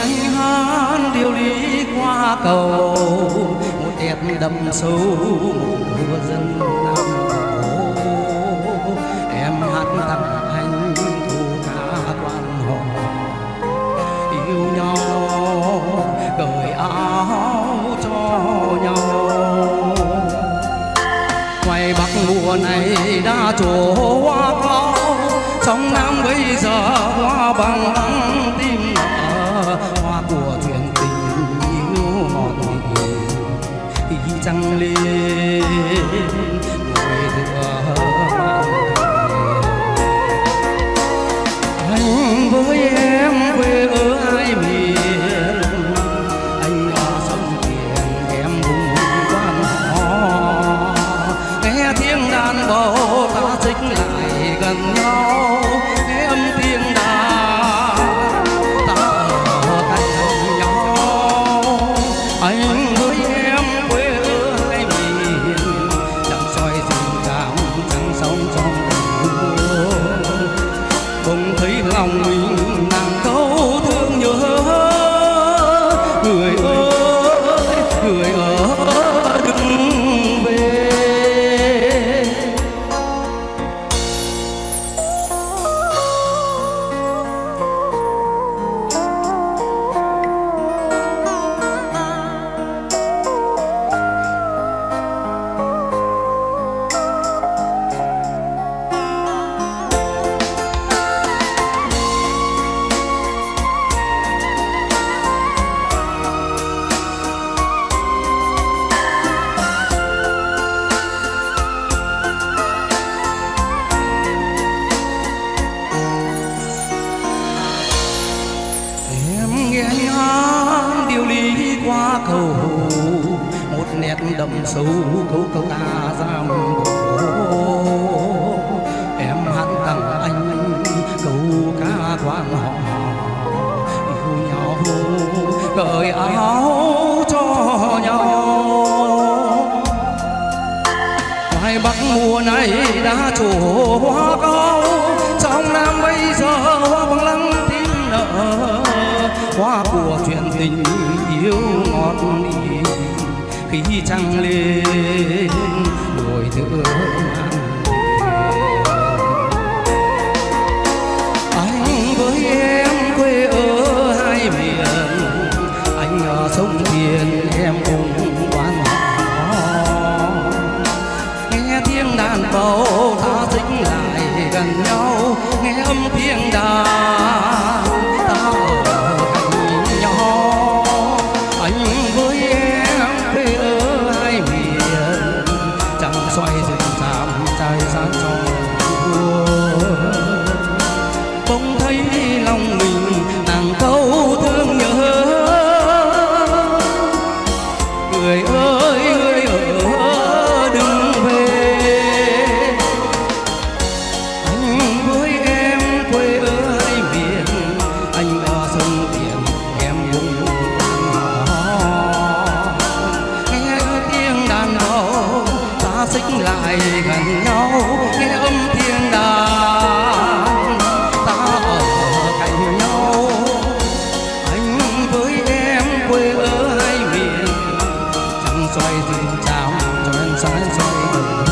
anh hát điều lý qua cầu, một đẹp đậm sâu một mưa dân Nam Bộ. Em hát tặng anh thu ca quan họ yêu nhau, cởi áo cho nhau. Ngoài Bắc mùa này đã trổ hoa cao, trong Nam bây giờ hoa bằng tim nở, hoa của chuyện tình yêu ngọt ngào trăng lên ngồi tựa anh với em quê ở hai miền, anh ở sông Tiền em vùng quan họ, nghe tiếng đàn bầu ta xích lại gần nhau, nghe âm tiếng đàn ta ở cạnh nhau. Anh với em quê ở hai miền, chẳng soi rừng cảm chẳng sóng trong không thấy lòng mình nàng câu thương nhớ người ơi người ở đừng về. Qua cầu một nét đậm sâu câu câu ta giam đổ, em hát tặng anh câu ca quan họ yêu nhau, cởi áo cho nhau. Ngoài Bắc mùa này đã trổ hoa cao, trong Nam bây giờ hoa bằng lăng tím nở, hoa của chuyện tình yêu ngọt ngào khi trăng lên đồi thượng anh với em quê ở hai miền, anh ở sông Tiền em cùng quan họ, nghe tiếng đàn bầu ta dính lại gần nhau, nghe âm tiếng đàn ta ở cạnh nhau. Anh với em quê ở hai miền, chẳng xoay rừng chạm trai sáng trong bỗng thấy lòng mình nàng câu thương nhớ người ơi người ở đừng về. Anh với em quê ở hai miền, anh ở sông Tiền em vùng nghe tiếng đàn bầu ta xích lại gần nhau, nghe âm tiếng đàn ta ở cạnh nhau. Anh với em quê ở hai miền, chẳng xoay rừng chạm cho em sáng xoay